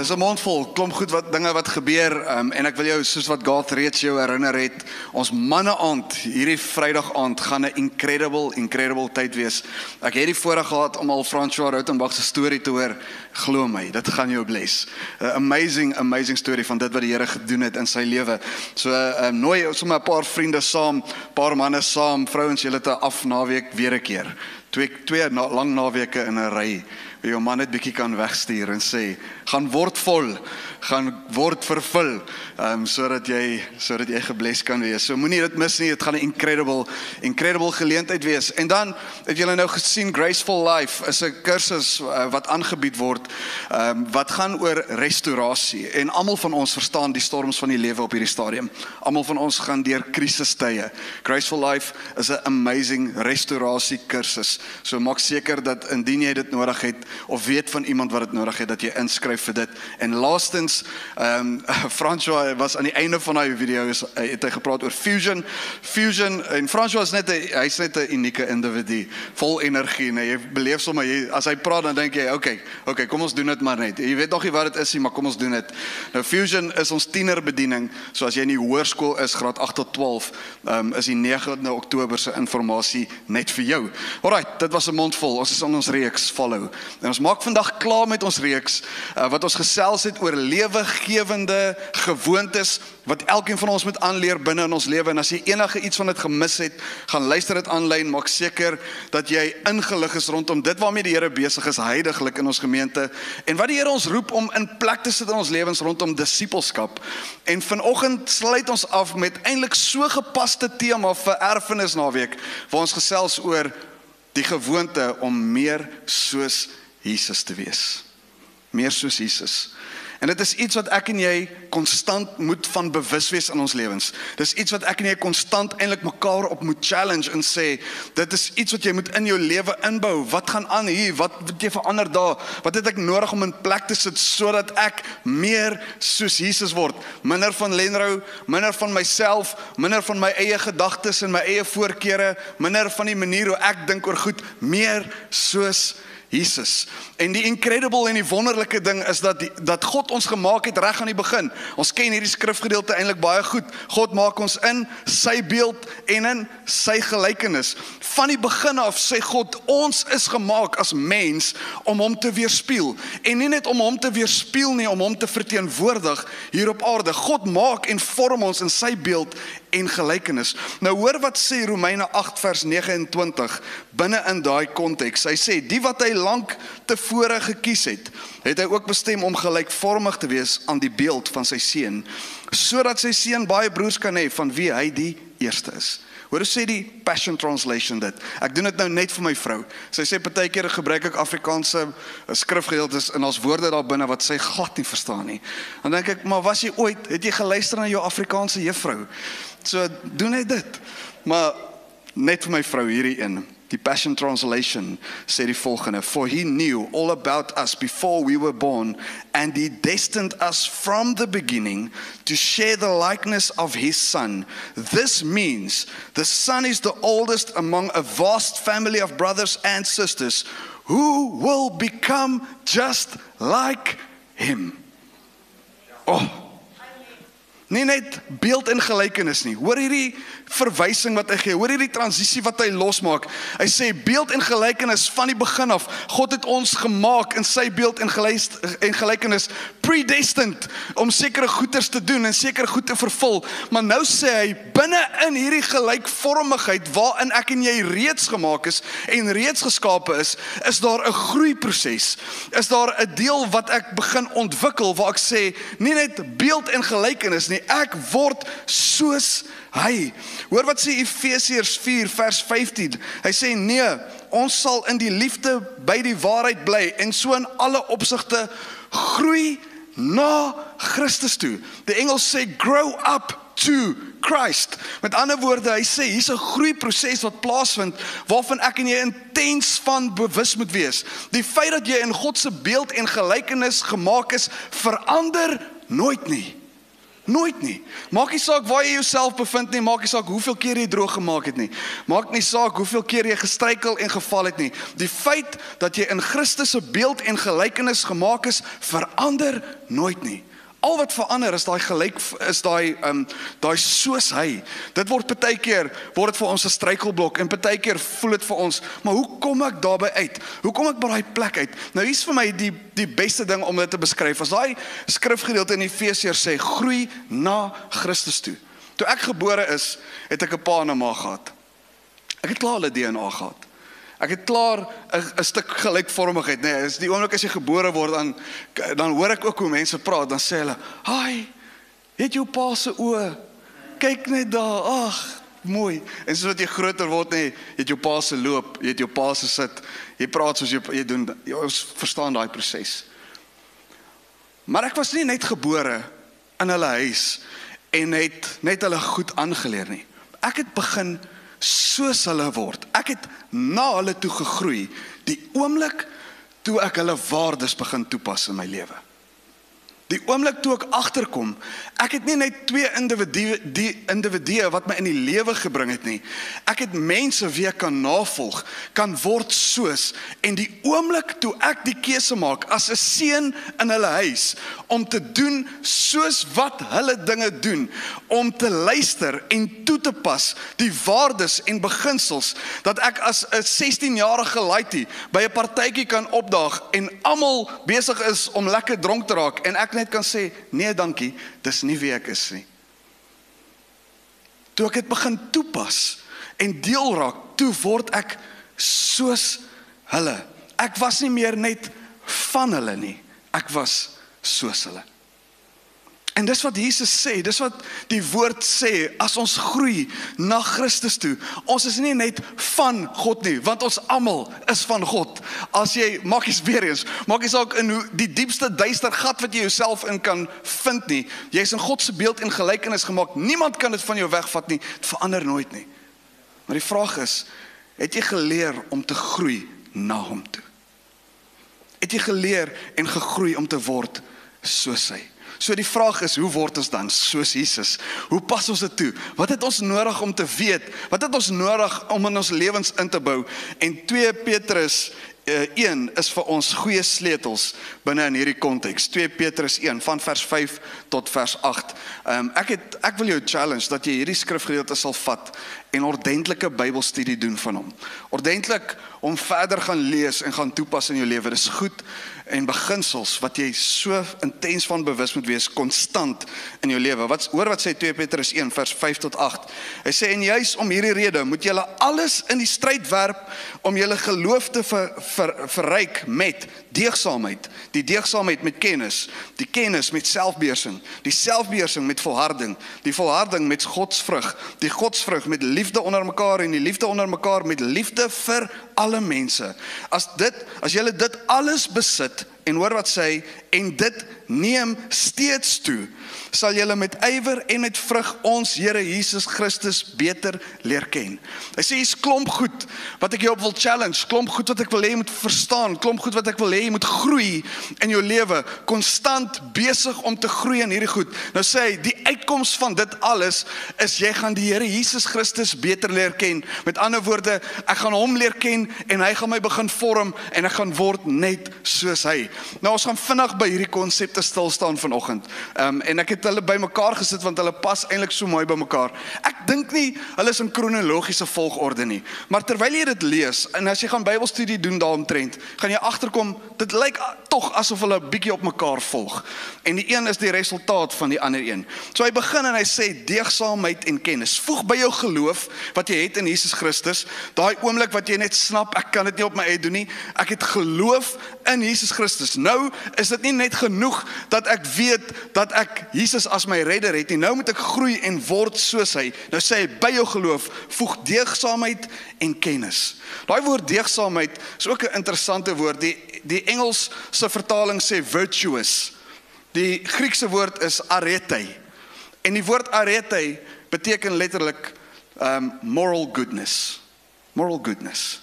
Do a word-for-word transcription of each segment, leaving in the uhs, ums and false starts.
Dis 'n mond vol, klomp goed wat dinge wat gebeur, um, en ek wil jou, soos wat God reeds jou herinner het, ons manne aand, hierdie Vrydag aand, gaan 'n incredible, incredible tyd wees. Ek het die voorreg gehad om al François Rautenbach se storie te hoor, glo my, dit gaan jou bless. 'n Amazing, amazing storie van dit wat die Here gedoen het in sy lewe. So, um, nooi sommer 'n paar vriende saam, paar manne saam, vrouens, julle te af naweek weer 'n keer. Twee, twee na, lang naweke in 'n ry, waar jou man net bietjie kan wegstuur en sê, gaan word vol, gaan word vervul, um, sodat jy, sodat jy gebless kan wees. So moenie dit mis nie, dit gaan 'n incredible, incredible geleentheid wees. En dan, het julle nou gesien, Graceful Life is 'n kursus uh, wat aangebied word, um, wat gaan oor restaurasie. En almal van ons verstaan die storms van die lewe op hierdie stadium. Almal van ons gaan deur krisistye. Graceful Life is 'n amazing restaurasie kursus. So maak seker dat indien jy dit nodig het, of weet van iemand wat dit nodig het, dat jy inskryf vir dit. En laastens, um, François was aan die einde van die video, is, het hy gepraat oor Fusion. Fusion, en François is net 'n, hy's net 'n unieke individu, vol energie, nee, jy beleef sommer, jy, as hy praat, dan dink jy, okay, okay, kom ons doen dit maar net. Jy weet nog nie wat dit is nie, maar kom ons doen dit. Nou, Fusion is ons tienerbediening, so as jy in die hoërskool is, graad agt tot twaalf, um, is die negende Oktober se informasie net vir jou. Alright, dit was 'n mond vol, ons is aan ons reeks Follow. En ons maak vandag klaar met ons reeks, uh, wat ons gesels het oor lewegewende gewoontes, wat elkeen van ons moet aanleer binne in ons lewe. En as jy enige iets van dit gemis het, gaan luister dit aanlyn, maak seker dat jy ingelig is rondom dit waarmee die Here besig is, heiliglik in ons gemeente, en wat die Here ons roep om in plek te sit in ons lewens rondom disippelskap. En vanoggend sluit ons af met eintlik so gepaste tema vir erfenis naweek, waar ons gesels oor die gewoonte om meer soos Jesus te wees. Meer soos Jesus. En dit is iets wat ek en jy konstant moet van bewus wees in ons lewens. Dit is iets wat ek en jy konstant eintlik mekaar op moet challenge en sê, dit is iets wat jy moet in jou lewe inbou. Wat gaan aan hier? Wat moet jy verander daar? Wat het ek nodig om in plek te sit, sodat ek meer soos Jesus word? Minder van Lenrou, minder van myself, minder van my eie gedagtes en my eie voorkeure, minder van die manier hoe ek dink oor goed, meer soos Jesus. En die incredible en die wonderlike ding is dat, die, dat God ons gemaak het reg aan die begin. Ons ken hierdie skrifgedeelte eintlik baie goed. God maak ons in sy beeld en in sy gelykenis. Van die begin af sê God, ons is gemaak as mens om hom te weerspieël. En nie net om hom te weerspieël nie, om hom te verteenwoordig hier op aarde. God maak en vorm ons in sy beeld en gelykenis. Nou hoor wat sê Romeine agt vers nege en twintig binne in daai konteks. Hy sê, die wat hy lank tevore gekies het, het hy ook bestem om gelykvormig te wees aan die beeld van sy seun, sodat sy seun baie broers kan hê van wie hy die eerste is. Hoor hoe sê die Passion Translation dit? Ek doen dit nou net vir my vrou. Sy sê partykeer gebruik ek Afrikaanse skrifgedeeltes en ons woorde daar binne wat sy glad nie verstaan nie. Dan dink ek, maar was jy ooit, het jy geluister na jou Afrikaanse juffrou? So doen net dit. Maar net vir my vrou hierdie een. Die Passion Translation sê die volgende, for he knew all about us before we were born, and he destined us from the beginning to share the likeness of his son. This means the son is the oldest among a vast family of brothers and sisters who will become just like him. Oh, nie net beeld en gelykenis nie. Hoor hierdie verwysing wat hy gee, hoor hierdie transisie wat hy losmaak. Hy sê beeld en gelykenis van die begin af. God het ons gemaak in sy beeld en gelykenis, predestined om sekere goeders te doen en sekere goed te vervul. Maar nou sê hy, binne in hierdie gelykvormigheid waarin ek en jy reeds gemaak is en reeds geskape is, is daar 'n groeiproses. Is daar 'n deel wat ek begin ontwikkel waar ek sê, nie net beeld en gelykenis nie, ek word soos hy. Hoor wat sê Efesiërs vier vers vyftien. Hy sê nee, ons sal in die liefde by die waarheid bly en so in alle opsigte groei na Christus toe. Die Engels sê grow up to Christ. Met ander woorde, hy sê hier's 'n groeiproses wat plaasvind waarvan ek en jy intens van bewus moet wees. Die feit dat jy in God se beeld en gelykenis gemaak is, verander nooit nie. Nooit nie. Maak nie saak waar jy jouself bevind nie, maak nie saak hoeveel keer jy droog gemaak het nie. Maak nie saak hoeveel keer jy gestruikel en geval het nie. Die feit dat jy in Christus se beeld en gelykenis gemaak is, verander nooit nie. Al wat verander is daai gelyk is daai um, daai soos hy. Dit word partykeer word dit vir ons 'n struikelblok en partykeer voel dit vir ons, maar hoe kom ek daarby uit? Hoe kom ek by daai plek uit? Nou hier's vir my die die beste ding om dit te beskryf. As daai skrifgedeelte in Efesiërs sê groei na Christus toe. Toe ek gebore is, het ek 'n pa en 'n ma gehad. Ek het klaar hulle D N A gehad. Ek het klaar 'n stuk gelykvormigheid, nee, is die oomblik as jy gebore word, dan, dan hoor ek ook hoe mense praat, dan sê hulle, "Hi, het jou pa se oë, kyk net daar, ag, mooi." En soos wat jy groter word, nee, jy het jou pa se loop, jy het jou pa se sit, jy praat soos jy, jy doen, jy, ons verstaan daai proses. Maar ek was nie net gebore in hulle huis, en het net hulle goed aangeleer nie. Ek het begin soos hulle word. Ek het na hulle toe gegroei, die oomblik toe ek hulle waardes begin toepas in my lewe. Die oomblik toe ek agterkom, ek het nie net twee individue, die individue wat my in die lewe gebring het nie. Ek het mense wie ek kan navolg, kan word soos, en die oomblik toe ek die keuse maak, as 'n seun in hulle huis, om te doen soos wat hulle dinge doen, om te luister en toe te pas, die waardes en beginsels, dat ek as 'n sestienjarige laaitie, by 'n partytjie kan opdaag, en almal besig is om lekker dronk te raak, en ek net kan sê, nee dankie, dis nie wie ek is nie. Toe ek het begin toepas, en deel raak, toe word ek soos hulle. Ek was nie meer net van hulle nie, ek was soos hulle. En dis wat Jesus sê, dis wat die woord sê, as ons groei na Christus toe, ons is nie net van God nie, want ons almal is van God. As jy, maak jy weer eens, maak jy saak in hoe die diepste duister gat wat jy jouself in kan vind nie, jy is in God se beeld en gelykenis gemaak, niemand kan dit van jou wegvat nie, dit verander nooit nie. Maar die vraag is, het jy geleer om te groei na hom toe? Het jy geleer en gegroei om te word soos hy? So die vraag is, hoe word ons dan soos Jesus? Hoe pas ons dit toe? Wat het ons nodig om te weet? Wat het ons nodig om in ons lewens in te bou? En twee Petrus een is vir ons goeie sleutels binne in hierdie konteks. twee Petrus een van vers vyf tot vers agt. Um, ek het ek wil jou challenge dat jy hierdie skrifgedeelte sal vat en ordentlike Bybelstudie doen van hom. Ordentlik om verder gaan lees en gaan toepas in jou lewe. Dis goed en beginsels wat jy so intens van bewus moet wees, konstant in jou lewe. Wat hoor wat sê twee Petrus een vers vyf tot agt. Hy sê en juis om hierdie rede moet julle alles in die stryd werp om julle geloof te ver, ver, verryk met deegsaamheid, die deegsaamheid met kennis, die kennis met selfbeheersing, die selfbeheersing met volharding, die volharding met godsvrug, die godsvrug met liefde onder mekaar en die liefde onder mekaar met liefde vir alle mense. As dit, as julle dit alles besit, en hoor wat sê hy, en dit neem steeds toe, sal julle met ywer en met vrug ons Here Jesus Christus beter leer ken. Hy sê, hier's klomp goed wat ek jou op wil challenge, klomp goed wat ek wil hê jy moet verstaan, klomp goed wat ek wil hê jy moet groei in jou lewe, konstant besig om te groei in hierdie goed. Nou sê hy, die uitkoms van dit alles is jy gaan die Here Jesus Christus beter leer ken. Met ander woorde, ek gaan hom leer ken en hy gaan my begin vorm en ek gaan word net soos hy. Nou ons gaan vinnig by hierdie konsepte stil staan vanoggend. Um, en ek het hulle by mekaar gesit want hulle pas eintlik so mooi by mekaar. Ek dink nie hulle is in kronologiese volgorde nie. Maar terwyl jy dit lees en as jy gaan Bybelstudie doen daaromtrent, gaan jy agterkom dit lyk tog asof hulle 'n bietjie op mekaar volg. En die een is die resultaat van die ander een. So hy begin en hy sê deegsaamheid en kennis. Voeg by jou geloof wat jy het in Jesus Christus, daai oomblik wat jy net snap ek kan dit nie op my eie doen nie. Ek het geloof in Jesus Christus. Nou is dit nie net genoeg dat ek weet dat ek Jesus as my redder het nie. Nou moet ek groei en word soos hy. Nou sê hy by jou geloof voeg deegsaamheid en kennis. Daai woord deegsaamheid is ook 'n interessante woord. Die die Engels se vertaling sê virtuous. Die Griekse woord is arete. En die woord arete beteken letterlik um, moral goodness. Moral goodness.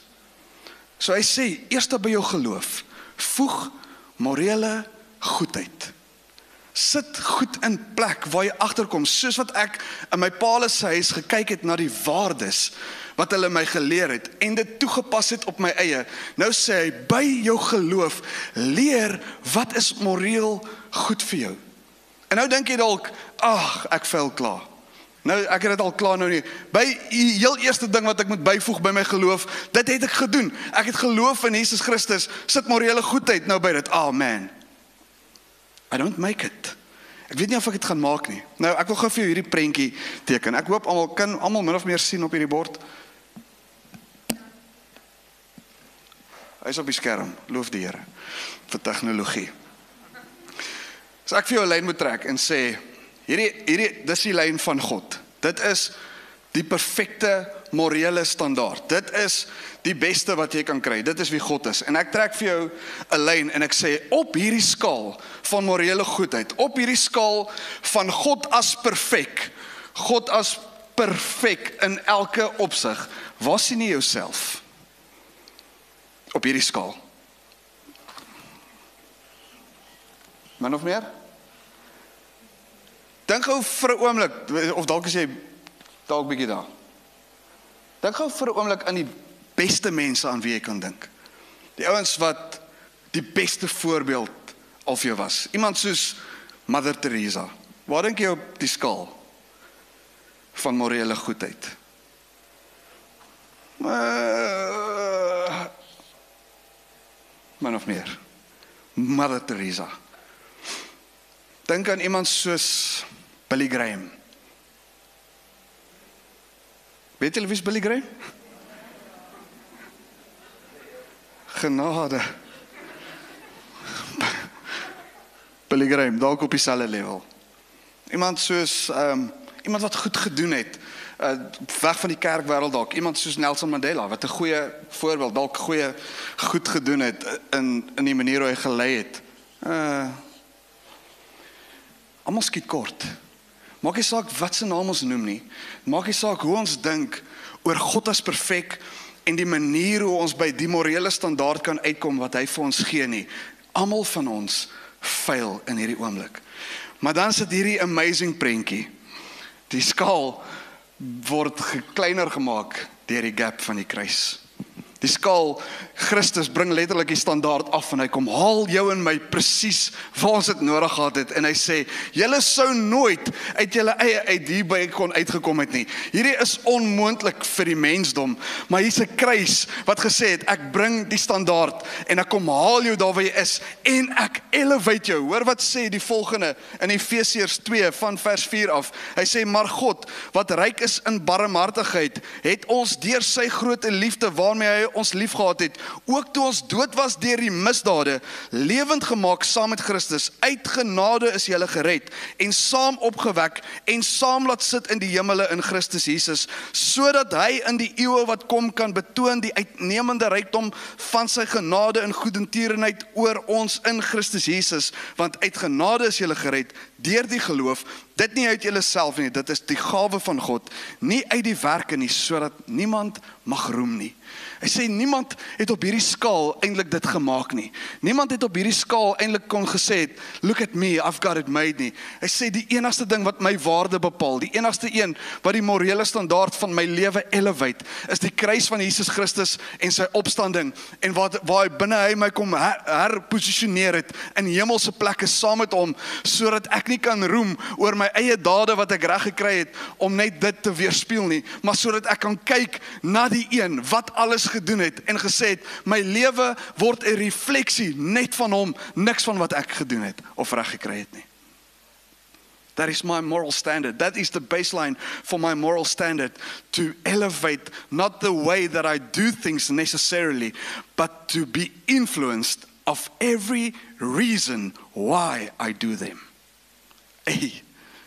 So hy sê eerste by jou geloof voeg morele goedheid. Sit goed in plek waar jy agterkom, soos wat ek in my pa se huis gekyk het na die waardes wat hulle my geleer het en dit toegepas het op my eie. Nou sê hy, by jou geloof, leer wat is moreel goed vir jou. En nou dink jy dalk, ag, ek faal klaar. Nou, ek het dit al klaar nou nie. By die heel eerste ding wat ek moet byvoeg by my geloof, dit het ek gedoen. Ek het geloof in Jesus Christus, sit morele goedheid nou by dit. Ah, man. I don't make it. Ek weet nie of ek dit gaan maak nie. Nou, ek wil gou vir jou hierdie prentjie teken. Ek hoop almal kan almal min of meer sien op hierdie bord. Hy is op die skerm, loof die Here vir tegnologie. So ek vir jou 'n lyn moet trek en sê, hierdie hierdie dis die lyn van God. Dit is die perfekte morele standaard. Dit is die beste wat jy kan kry. Dit is wie God is. En ek trek vir jou 'n lyn en ek sê, op hierdie skaal van morele goedheid, op hierdie skaal van God as perfek, God as perfek in elke opsig, waar sien jy jouself? Op hierdie skaal. Min of meer? Dink gou vir 'n oomblik, of dalk is jy dalk bietjie daar. Dink gou vir 'n oomblik aan die beste mense aan wie jy kan dink. Die ouens wat die beste voorbeeld al vir jou was. Iemand soos Mother Teresa. Waar dink jy op die skaal van morele goedheid? Uh, min of meer. Mother Teresa. Dink aan iemand soos Billy Graham. Weet julle wie is Billy Graham? Genade. Billy Graham, dalk op dieselfde level. Iemand soos, um, iemand wat goed gedoen het, uh, weg van die kerkwêreld dalk, iemand soos Nelson Mandela, wat 'n goeie voorbeeld, dalk goeie goed gedoen het in in die manier hoe hy gelei het. Uh, Almal skiet kort. Maak nie saak wat se naam ons noem nie. Maak nie saak hoe ons dink oor God as perfek en die manier hoe ons by die morele standaard kan uitkom wat hy vir ons gee nie. Almal van ons fail in hierdie oomblik. Maar dan sit hierdie amazing prentjie. Die skaal word gekleiner gemaak deur die gap van die kruis. Die skaal, Christus bring letterlik die standaard af en hy kom haal jou en my presies waar ons dit nodig gehad het en hy sê, julle sou nooit uit julle eie uit hierby kon uitgekom het nie. Hierdie is onmoontlik vir die mensdom, maar hier's 'n kruis wat gesê het, ek bring die standaard en ek kom haal jou daar waar jy is en ek elevate jou. Hoor wat sê die volgende in Efesiërs twee van vers vier af. Hy sê, maar God, wat ryk is in barmhartigheid, het ons deur sy groote liefde waarmee hy ons liefgehad het, ook toe ons dood was deur die misdade, lewend gemaak saam met Christus. Uit genade is julle gered en saam opgewek en saam laat sit in die hemele in Christus Jesus, sodat hy in die eeue wat kom kan betoon die uitnemende rykdom van sy genade en goedertierenheid oor ons in Christus Jesus, want uit genade is julle gered deur die geloof, dit nie uit julleself nie, dit is die gawe van God, nie uit die werke nie, sodat niemand mag roem nie. Hy sê, niemand het op hierdie skaal eintlik dit gemaak nie. Niemand het op hierdie skaal eintlik kon gesê het, look at me, I've got it made nie. Hy sê, die enigste ding wat my waarde bepaal, die enigste een wat die morele standaard van my lewe elevate, is die kruis van Jesus Christus en sy opstanding, en wat, waar hy binne hy my kom her, herpositioneer het, in hemelse plekke saam met hom, sodat ek nie kan roem oor my eie dade wat ek reg gekry het, om net dit te weerspieël nie, maar sodat ek kan kyk na die een, wat alles gedoen het, en gesê het, my lewe word 'n refleksie net van hom, niks van wat ek gedoen het, of reg gekry het nie. That is my moral standard. That is the baseline for my moral standard, to elevate not the way that I do things necessarily, but to be influenced of every reason why I do them. Hey.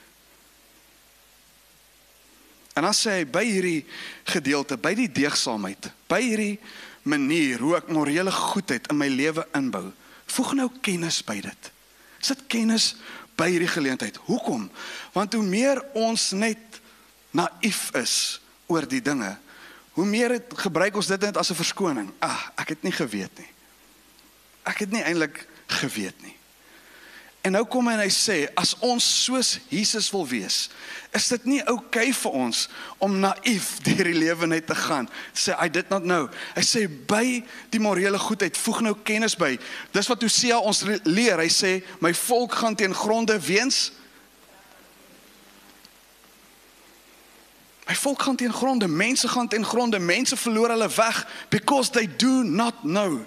En dan sê hy, by hierdie gedeelte, by die deegsaamheid, by hierdie manier, hoe ek morele goedheid in my lewe inbou, voeg nou kennis by dit. Sit kennis by hierdie geleentheid. Hoekom? Want hoe meer ons net naïef is oor die dinge, hoe meer het, gebruik ons dit net as 'n verskoning. Ah, ek het nie geweet nie. Ek het nie eintlik geweet nie. En nou kom hy en hy sê, as ons soos Jesus wil wees, is dit nie oukei vir ons om naïef deur die lewe net te gaan. Sê, I did not know. Hy sê, by die morele goedheid, voeg nou kennis by. Dis wat Hosea ons leer. Hy sê, my volk gaan teen gronde weens. My volk gaan teen gronde, mense gaan teen gronde, mense verloor hulle weg, because they do not know.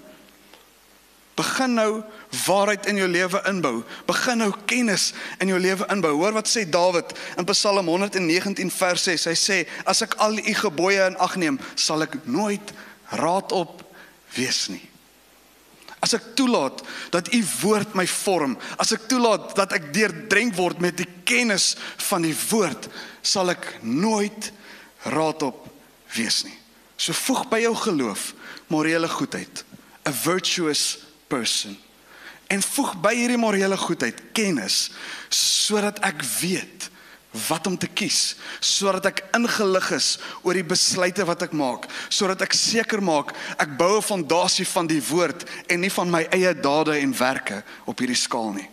Begin nou waarheid in jou lewe inbou. Begin nou kennis in jou lewe inbou. Hoor wat sê Dawid in Psalm honderd negentien vers ses. Hy sê, as ek al u gebooie in ag neem, sal ek nooit raad op wees nie. As ek toelaat dat u woord my vorm, as ek toelaat dat ek deurdrenk word met die kennis van die woord, sal ek nooit raad op wees nie. So voeg by jou geloof, morele goedheid, a virtuous person. En voeg by hierdie morele goedheid kennis, sodat ek weet wat om te kies, sodat ek ingelig is oor die besluite wat ek maak, sodat ek seker maak, ek bou 'n fondasie van die woord en nie van my eie dade en werke op hierdie skaal nie.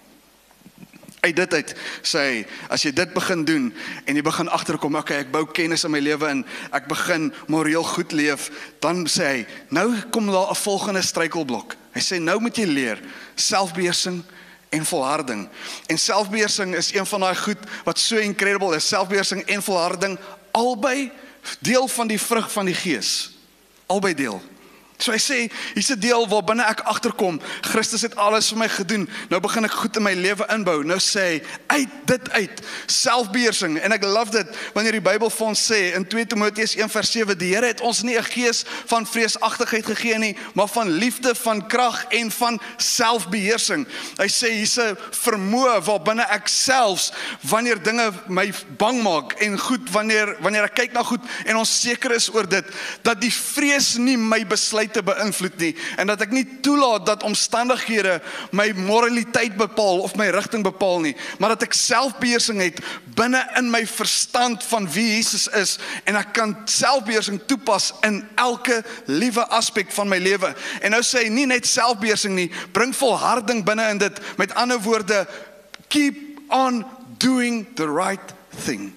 Uit dit uit sê hy, as jy dit begin doen en jy begin agterkom, okay, ek bou kennis in my lewe in, ek begin moreel goed leef, dan sê hy, nou kom daar 'n volgende struikelblok. Hy sê, nou moet jy leer selfbeheersing en volharding. En selfbeheersing is een van daai goed wat so incredible is. Selfbeheersing en volharding, albei deel van die vrug van die gees. Albei deel. So hy sê, hier's 'n deel waar binne ek agterkom, Christus het alles vir my gedoen, nou begin ek goed in my lewe inbou. Nou sê hy, uit dit uit, selfbeheersing, en ek love dit, wanneer die Bybel vir ons sê, in twee Timoteus een vers sewe, die Here het ons nie 'n gees van vreesagtigheid gegee nie, maar van liefde, van krag en van selfbeheersing. Hy sê, hier's 'n vermoë waar binne ek selfs, wanneer dinge my bang maak, en goed, wanneer, wanneer ek kyk na goed, en ons seker is oor dit, dat die vrees nie my besluit te beïnvloed nie, en dat ek nie toelaat dat omstandighede my moraliteit bepaal of my rigting bepaal nie, maar dat ek selfbeheersing het binne in my verstand van wie Jesus is, en ek kan selfbeheersing toepas in elke liewe aspek van my lewe. En nou sê hy nie net selfbeheersing nie, bring volharding binne in dit, met ander woorde, keep on doing the right thing.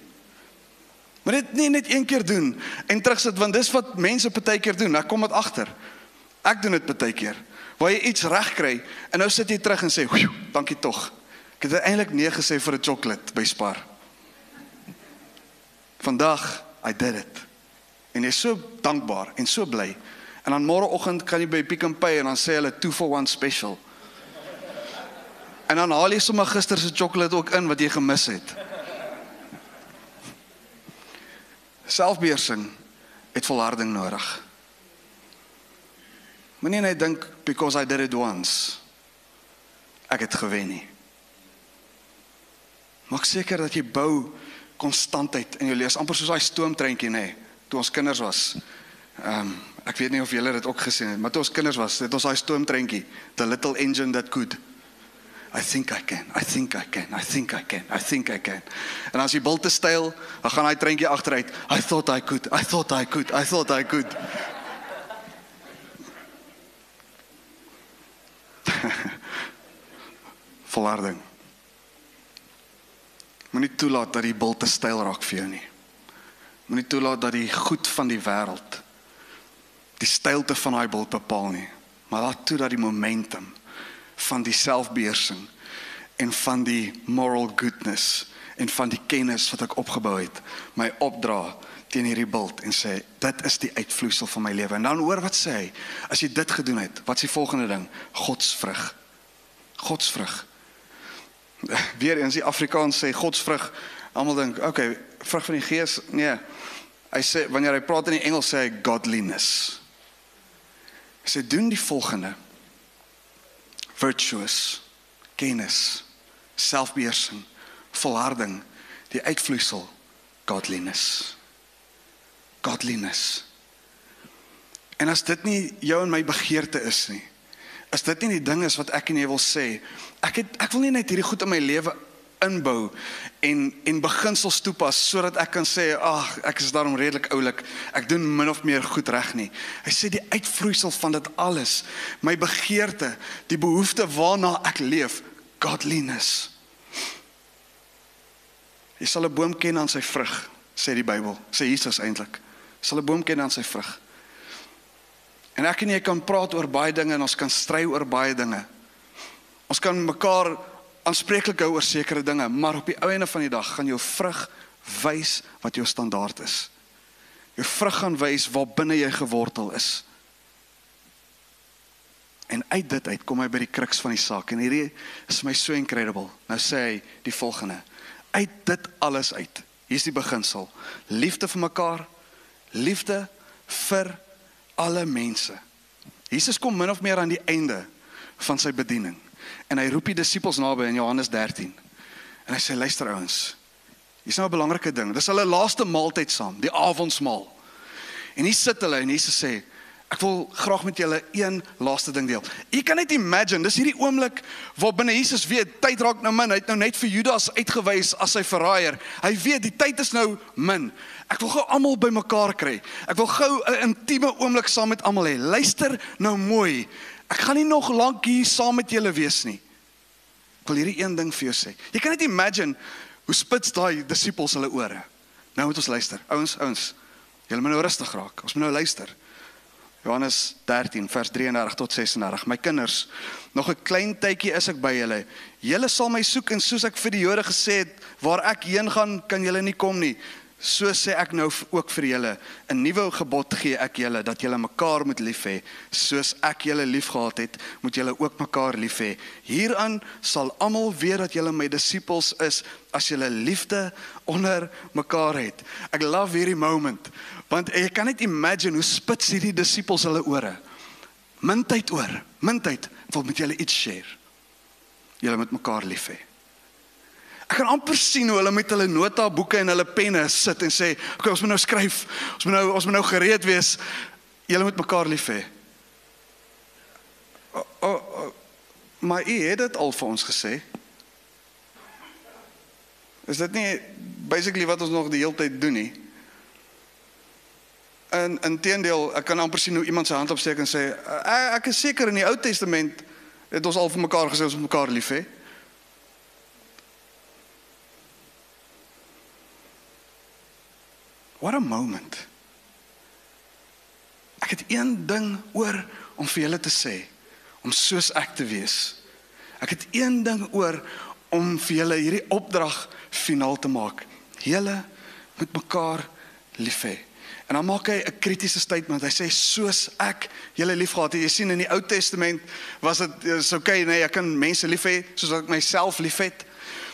Maar dit nie net een keer doen en terugsit, want dis wat mense partykeer doen. Ek kom dit agter. Ek doen dit partykeer. Waar jy iets reg kry en nou sit jy terug en sê, dankie tog. Ek het eintlik nee gesê vir 'n chocolate by Spar. Vandag, I did it. En jy is so dankbaar en so bly. En dan môreoggend kan jy by Pick n Pay en dan sê hulle two for one special. En dan haal jy sommer gister se chocolate ook in wat jy gemis het. Selfbeheersing het volharding nodig. Moenie net dink, because I did it once, ek het gewen nie. Maak seker dat jy bou konstantheid in jou lewe, amper soos daai stoomtreintjie, nê, toe ons kinders was. Um, ek weet nie of julle dit ook gesien het, maar toe ons kinders was, het ons daai stoomtreintjie, the little engine that could. I think I can, I think I can, I think I can, I think I can. En as die bil te styl, dan gaan hy treintjie agteruit. I thought I could, I thought I could, I thought I could. Volharding. Moenie toelaat dat die bil te styl raak vir jou nie. Moenie toelaat dat die goed van die wêreld die stylte van daai bil bepaal nie. Maar laat toe dat die momentum van die selfbeheersing en van die moral goodness en van die kennis wat ek opgebou het, my opdra teen hierdie bult en sê, dit is die uitvloeisel van my lewe. En dan hoor wat sê hy, as jy dit gedoen het, wat is die volgende ding? Godsvrug. Godsvrug. Weer eens die Afrikaans sê, godsvrug, almal dink, okay, vrug van die gees, nee, hy sê, wanneer hy praat in die Engels, sê hy godliness. Hy sê, doen die volgende, virtuous, kennis, selfbeheersing, volharding, die uitvloeisel, godliness. Godliness. En as dit nie jou en my begeerte is nie, as dit nie die ding is wat ek en jy wil sê, ek, het, ek wil nie net hierdie goed in my lewe inbou en, en beginsels toepas, sodat ek kan sê, ag, ek is daarom redelik oulik, ek doen min of meer goed reg nie. Hy sê die uitvloeisel van dit alles, my begeerte, die behoefte waarna ek leef, godliness. Jy sal 'n boom ken aan sy vrug, sê die Bybel, sê Jesus eintlik. Jy sal 'n boom ken aan sy vrug. En ek en jy kan praat oor baie dinge en ons kan stry oor baie dinge. Ons kan mekaar aanspreeklik hou oor sekere dinge, maar op die ou einde van die dag gaan jou vrug wys wat jou standaard is. Jou vrug gaan wys waar binne jy gewortel is. En uit dit uit kom hy by die kruks van die saak. En hierdie is my so incredible. Nou sê hy die volgende. Uit dit alles uit. Hier is die beginsel. Liefde vir mekaar. Liefde vir alle mense. Jesus kom min of meer aan die einde van sy bediening. En hy roep die disippels naby in Johannes dertien. En hy sê, luister ouens. Hier is nou 'n belangrike ding. Dis hulle laaste maaltyd saam, die avondsmaal. En hier sit hulle en Jesus sê, ek wil graag met julle een laaste ding deel. Jy kan net imagine, dis hierdie oomblik waar binne Jesus weet, tyd raak nou min, hy het nou net vir Judas uitgewys as sy verraaier. Hy weet, die tyd is nou min. Ek wil gou almal by mekaar kry. Ek wil gou 'n intieme oomblik saam met almal hê. Luister nou mooi. Ek gaan nie nog lank hier saam met julle wees nie. Ek wil hierdie een ding vir jou sê. Jy kan net imagine hoe spits daai disippels hulle ore. Nou moet ons luister. Ouens, ouens. Julle moet nou rustig raak. Ons moet nou luister. Johannes dertien, vers drieëndertig tot sesendertig. My kinders, nog 'n klein tydjie is ek by julle. Julle sal my soek en soos ek vir die Jode gesê het, waar ek heen gaan, kan julle nie kom nie. So sê ek nou ook vir julle, 'n nuwe gebod gee ek julle, dat julle mekaar moet lief hê. Soos ek julle lief gehad het, moet julle ook mekaar lief hê. Hieraan sal almal weet dat julle my disippels is, as julle liefde onder mekaar het. Ek love hierdie moment, want jy kan net imagine hoe spits hierdie disippels hulle ore. Min tyd oor, min tyd, ek wil met julle iets share. Julle moet mekaar lief hê. Ek kan amper sien hoe hulle met hulle notaboeke en hulle penne sit en sê, okay, ons moet nou skryf, ons moet nou, ons moet nou gereed wees, julle moet mekaar lief hê. Oh, oh, oh, maar u het dit al vir ons gesê. Is dit nie basically wat ons nog die hele tyd doen nie? En inteendeel, ek kan amper sien hoe iemand sy hand opsteek en sê, ek is seker in die Ou Testament het ons al vir mekaar gesê, ons moet mekaar lief hê. What a moment. Ek het een ding oor om vir julle te sê, om soos ek te wees. Ek het een ding oor om vir julle hierdie opdrag finaal te maak. Julle moet mekaar lief hê. En dan maak hy 'n kritiese statement. Hy sê, soos ek julle lief gehad het. Jy sien in die Ou Testament was dit, is okay, nee, ek kan mense lief hê, soos ek myself lief het.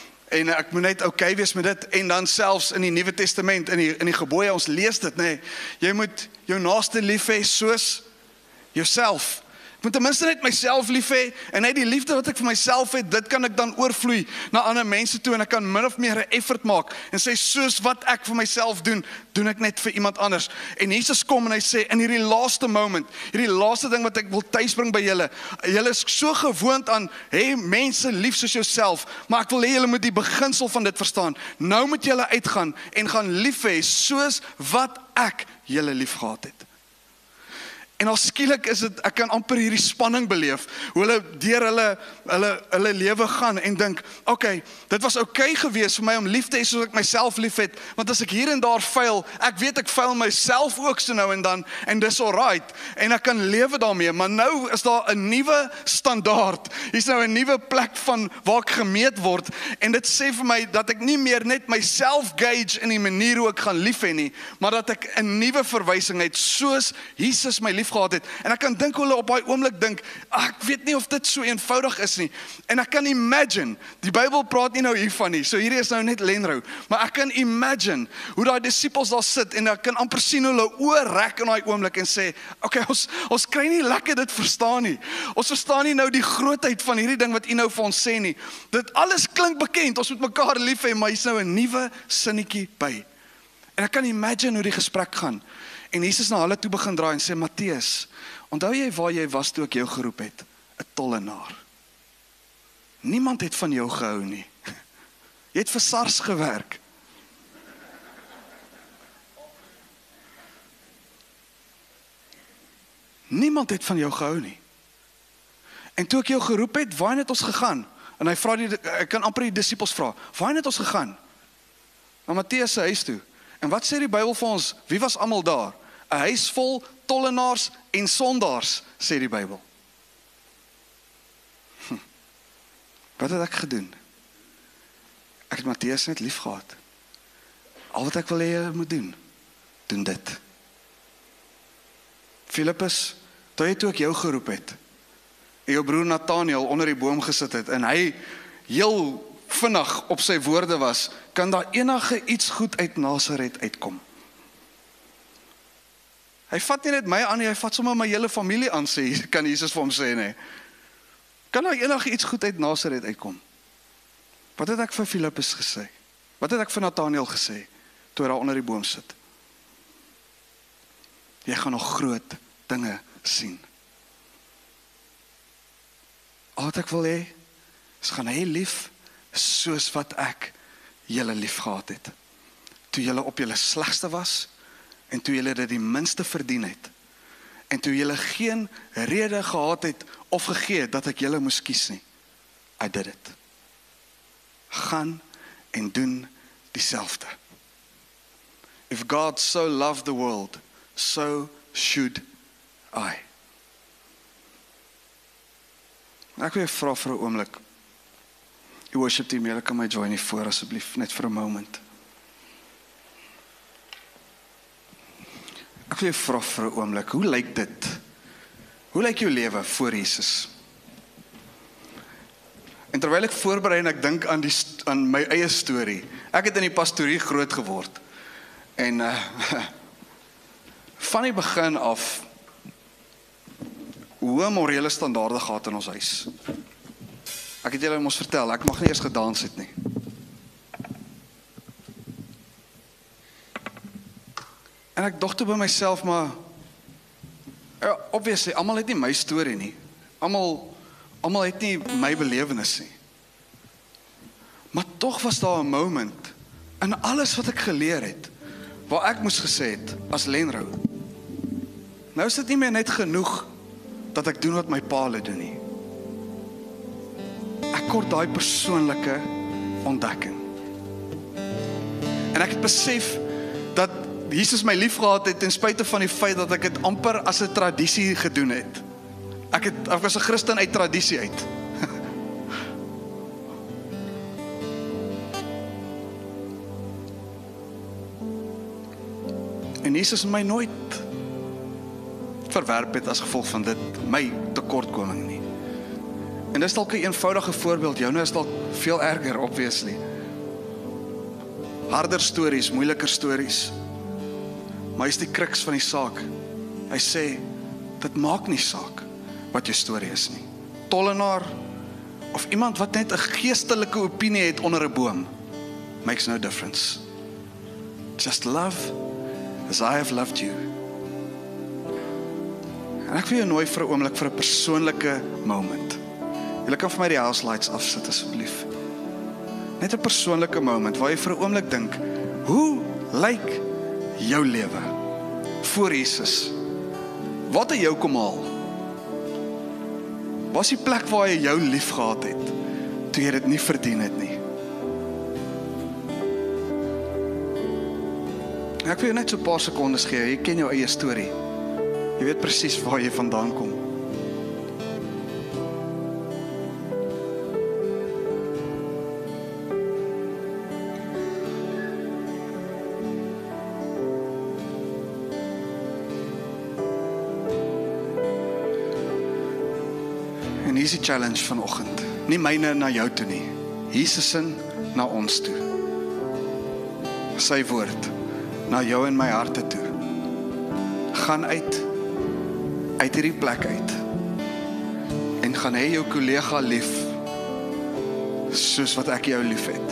En ek moet net okay wees met dit. En dan selfs in die Nuwe Testament, in die, in die gebooie, ons lees dit, nee, jy moet jou naaste lief hê soos jouself. Ek moet ten minste net myself lief hê, en net die liefde wat ek vir myself het, dit kan ek dan oorvloei na ander mense toe, en ek kan min of meer 'n effort maak, en sê, soos wat ek vir myself doen, doen ek net vir iemand anders. En Jesus kom en hy sê, in hierdie laaste moment, hierdie laaste ding wat ek wil tuisbring by julle, julle is so gewoond aan, hê mense lief soos jouself, maar ek wil hê julle moet die beginsel van dit verstaan. Nou moet julle uitgaan, en gaan lief hê, soos wat ek julle lief gehad het. En al skielik is dit, ek kan amper hierdie spanning beleef, hoe hulle deur hulle, hulle, hulle lewe gaan en dink, okay, dit was okay gewees vir my om lief te hê soos ek myself lief het, want as ek hier en daar fail, ek weet ek fail myself ook so nou en dan, en dis alright, en ek kan lewe daarmee, maar nou is daar 'n nuwe standaard, hier is nou 'n nuwe plek van waar ek gemeet word, en dit sê vir my, dat ek nie meer net myself gauge in die manier hoe ek gaan lief hê nie, maar dat ek 'n nuwe verwysing het, soos Jesus my lief gehad het, en ek kan dink hoe hulle op daai oomblik dink, ah, ek weet nie of dit so eenvoudig is nie, en ek kan imagine, die Bybel praat nie nou hiervan nie, so hierdie is nou net Lenrou, maar ek kan imagine, hoe daai disippels daar sit, en ek kan amper sien hoe hulle oor rek in daai oomblik, en sê, okay, ons, ons kry nie lekker dit verstaan nie, ons verstaan nie nou die grootheid van hierdie ding wat u nou vir ons sê nie, dit alles klink bekend, ons moet mekaar lief hê, maar hier's nou 'n nuwe sinnetjie by, en ek kan imagine hoe die gesprek gaan, en Jesus na hulle toe begin draai en sê, Matteus, onthou jy waar jy was toe ek jou geroep het? 'n Tollenaar. Niemand het van jou gehou nie. Jy het vir SARS gewerk. Niemand het van jou gehou nie. En toe ek jou geroep het, waarheen het ons gegaan? En hy vra die, hy kan amper die disippels vra, waarheen het ons gegaan? Na Matteus se huis toe. En wat sê die Bybel vir ons? Wie was almal daar? 'n Huis vol tollenaars en sondaars, sê die Bybel. Hm. Wat het ek gedoen? Ek het Matteus net lief gehad. Al wat ek wil hê jy moet doen, doen dit. Filippus, toe jy toe ek jou geroep het, en jou broer Nathanael onder die boom gesit het, en hy heel vinnig op sy woorde was, kan daar enige iets goed uit Nasaret uitkom. Hy vat nie net my aan nie, hy vat sommer my hele familie aan, sê, kan Jesus vir hom sê, nee. Kan daar enige iets goed uit Nasaret uitkom? Wat het ek vir Filippus gesê? Wat het ek vir Nathanael gesê, toe hy daar onder die boom sit? Jy gaan nog groot dinge sien. Al wat ek wil hê, is gaan hy lief, soos wat ek julle lief gehad het. Toe julle op julle slegste was, en toe julle dit die minste verdien het, en toe julle geen rede gehad het, of gegee het, dat ek julle moes kies nie. I did it. Gaan en doen dieselfde. If God so loved the world, so should I. Ek wil jou vra vir 'n oomblik. Die worship team, julle kan my join hier voor asseblief, net vir 'n moment. Ek wil jou vra vir 'n oomblik, hoe lyk dit? Hoe lyk jou lewe voor Jesus? En terwyl ek voorberei en ek dink aan, die, aan my eie storie, ek het in die pastorie groot geword. En uh, van die begin af, hoë morele standaarde gehad in ons huis. Ek het julle mos vertel, ek mag nie eers gedans het nie. En ek dog toe by myself, maar, ja, obviously, almal het nie my storie nie. Almal, almal het nie my belewenis nie. Maar tog was daar 'n moment, in alles wat ek geleer het, waar ek moes gesê het, as Lenrou, nou is dit nie meer net genoeg, dat ek doen wat my pa hulle doen nie. Ek kort daai persoonlike ontdekking. En ek het besef, dat Jesus my lief gehad het, ten spyte van die feit, dat ek het amper as 'n tradisie gedoen het. Ek, het, ek was 'n Christen uit tradisie uit. En Jesus my nooit verwerp het as gevolg van dit, my tekortkoming nie. En dis dalk 'n eenvoudige voorbeeld, joune is dalk veel erger, obviously. Harder stories, moeiliker stories. Maar hy is die kruks van die saak. Hy sê, dit maak nie saak wat jou storie is nie. Tollenaar, of iemand wat net 'n geestelike opinie het onder 'n boom, makes no difference. Just love as I have loved you. En ek wil jou nooi vir 'n oomblik vir 'n persoonlike moment. Julle kan vir my die house lights afsit asseblief. Net 'n persoonlike moment waar jy vir 'n oomblik dink, hoe lyk jou lewe voor Jesus? Wat het jou kom haal? Waar is die plek waar jy jou lief gehad het, toe jy dit nie verdien het nie? Ek wil jou net so 'n paar sekondes gee, jy ken jou eie storie. Jy weet presies waar jy vandaan kom. En hier is die challenge vanoggend. Nie myne na jou toe nie. Jesus se na ons toe. Sy woord na jou en my harte toe. Gaan uit, uit hierdie plek uit, en gaan hê jou kollega lief, soos wat ek jou lief het.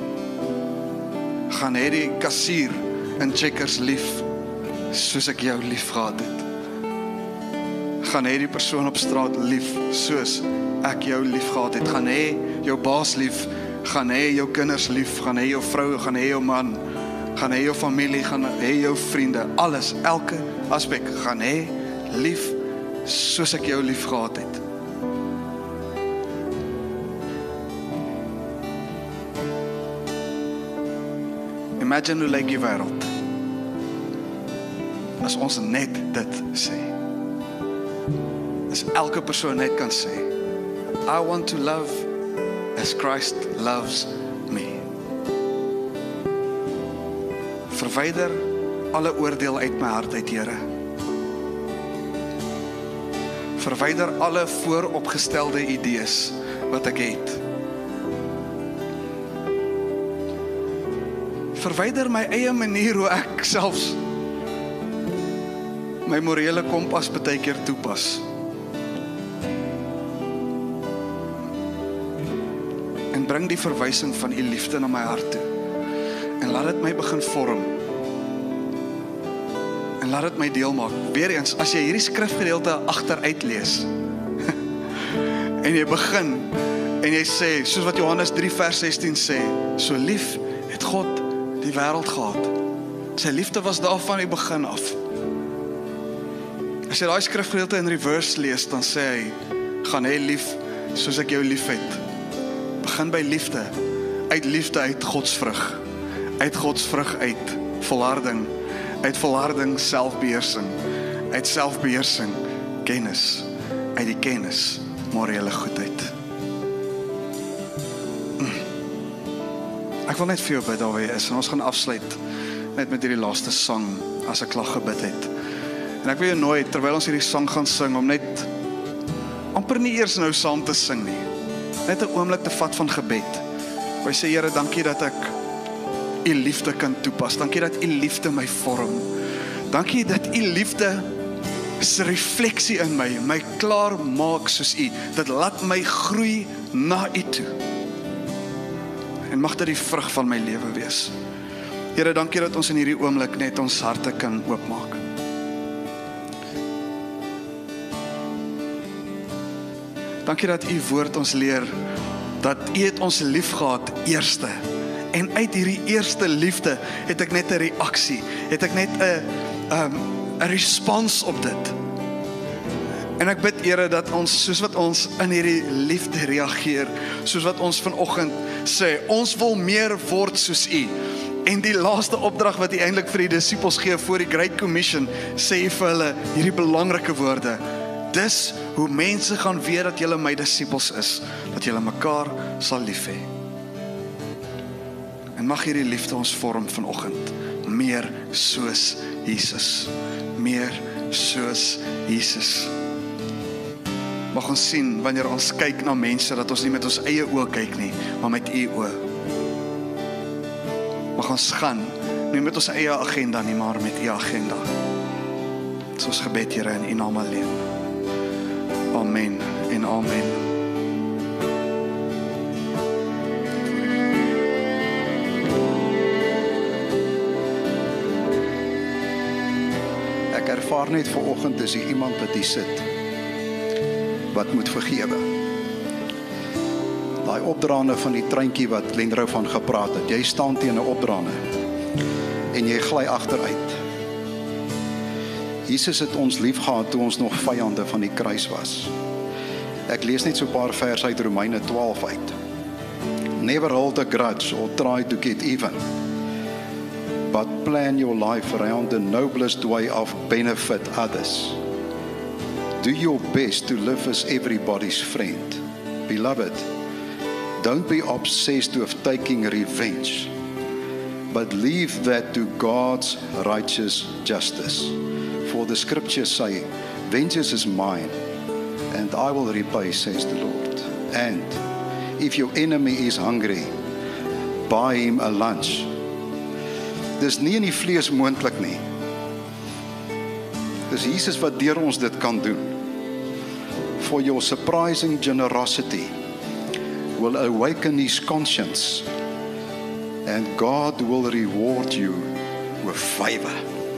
Gaan hê die kassier in Checkers lief, soos ek jou lief gehad het. Gaan hê die persoon op straat lief, soos ek jou lief gehad het. Gaan hê jou baas lief, gaan hê jou kinders lief, gaan hê jou vrou, gaan hê jou man, gaan hê jou familie, gaan hê jou vriende, alles, elke aspek, gaan hê lief, soos ek jou lief gehad het. Imagine hoe lyk die wêreld as ons net dit sê. As elke persoon net kan sê, I want to love as Christ loves me. Verwyder alle oordeel uit my hart uit, Here. Verwyder alle vooropgestelde idees wat ek het. Verwyder my eie manier hoe ek selfs my morele kompas baie keer toepas. En bring die verwysing van u liefde na my hart toe. En laat dit my begin vorm. En laat dit my deel maak. Weereens, as jy hierdie skrifgedeelte agteruit lees, en jy begin, en jy sê, soos wat Johannes drie vers sestien sê, so lief het God die wêreld gehad. Sy liefde was daar van die begin af. As jy daai skrifgedeelte in reverse lees, dan sê hy, gaan hy lief, soos ek jou lief het. Begin by liefde, uit liefde uit godsvrug, uit godsvrug uit volharding, uit volharding selfbeheersing, uit selfbeheersing kennis, uit die kennis morele goedheid. Ek wil net vir jou bid daar waar jy is, en ons gaan afsluit net met hierdie laaste sang, as ek klaar gebid het. En ek wil jou nooi, terwyl ons hierdie sang gaan sing, om net, amper nie eers nou saam te sing nie, net 'n oomblik te vat van gebed, waar jy sê, Here, dankie dat ek u liefde kan toepas, dankie dat u liefde my vorm, dankie dat u liefde se refleksie in my, my klaar maak soos u, dit laat my groei na u toe. En mag dit die vrug van my lewe wees. Here, dankie dat ons in hierdie oomblik net ons harte kan oopmaak. Dankie dat u woord ons leer, dat u het ons lief gehad eerste. En uit hierdie eerste liefde het ek net 'n reaksie, het ek net 'n um, 'n respons op dit. En ek bid, Here, dat ons, soos wat ons in hierdie liefde reageer, soos wat ons vanoggend sê, ons wil meer word soos u. En die laaste opdrag wat u eintlik vir die disippels gee voor die Great Commission, sê hy vir hulle hierdie belangrike woorde: dis hoe mense gaan weet dat julle my disippels is, dat julle mekaar sal lief hê. En mag hierdie liefde ons vorm vanoggend, meer soos Jesus, meer soos Jesus. Mag ons sien, wanneer ons kyk na mense, dat ons nie met ons eie oë kyk nie, maar met u oë. Mag ons gaan, nie met ons eie agenda nie, maar met u agenda. Dit is ons gebed, Here, in u naam alleen. Amen en amen. Ek ervaar net vanoggend is hier iemand wat hier sit, wat moet vergewe. Daai opdraande van die treintjie wat Lenrou van gepraat het, jy staan teen 'n opdraande en jy gly agteruit. Jesus het ons lief gehad toe ons nog vyande van die kruis was. Ek lees net so 'n paar verse uit Romeine twaalf uit. Never hold a grudge or try to get even, but plan your life around the noblest way of benefit others. Do your best to live as everybody's friend. Beloved, don't be obsessed with taking revenge, but leave that to God's righteous justice. For the scriptures say, vengeance is mine, and I will repay, says the Lord. And if your enemy is hungry, buy him a lunch. Dis nie in die vlees moontlik nie. Dis Jesus wat deur ons dit kan doen. For your surprising generosity will awaken his conscience, and God will reward you with favor.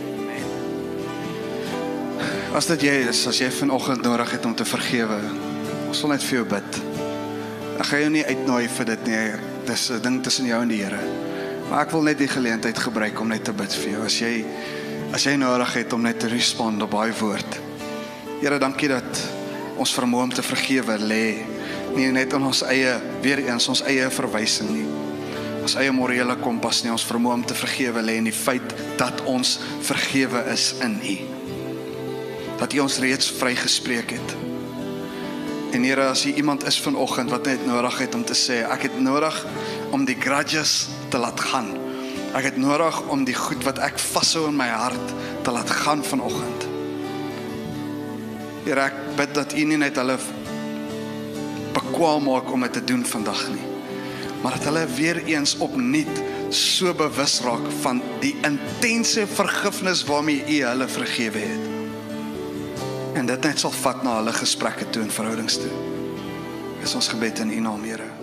As dit jy is, as jy vanoggend nodig het om te vergewe, ons wil net vir jou bid. Ek gaan jou nie uitnooi vir dit nie, dis 'n ding tussen jou en die Here. Maar ek wil net die geleentheid gebruik om net te bid vir jou. As jy, as jy nodig het om net te respond op daai woord. Here, dankie dat ons vermoë om te vergewe lê, nie net in ons eie, weer eens ons eie verwysing nie. ons eie morele kompas nie, ons vermoë om te vergewe lê in die feit dat ons vergewe is in U. Dat U ons reeds vrygespreek het. En Here, as hier iemand is vanoggend wat net nodig het om te sê, ek het nodig om die grudges te laat gaan. Ek het nodig om die goed wat ek vashou in my hart te laat gaan vanoggend. Here, ek bid dat U nie net hulle bekwaam maak om dit te doen vandag nie, maar dat hulle weer eens opnuut so bewus raak van die intense vergifnis waarmee U hulle vergewe het. En dit net sal vat na hulle gesprekke toe en verhoudings toe. Is ons gebed in U naam, Here.